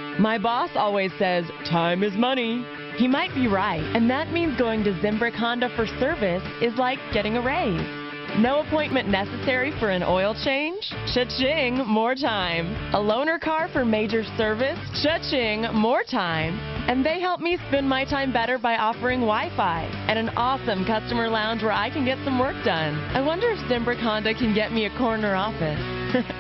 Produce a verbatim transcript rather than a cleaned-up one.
My boss always says, time is money. He might be right, and that means going to Zimbrick Honda for service is like getting a raise. No appointment necessary for an oil change? Cha-ching, more time. A loaner car for major service? Cha-ching, more time. And they help me spend my time better by offering Wi-Fi and an awesome customer lounge where I can get some work done. I wonder if Zimbrick Honda can get me a corner office.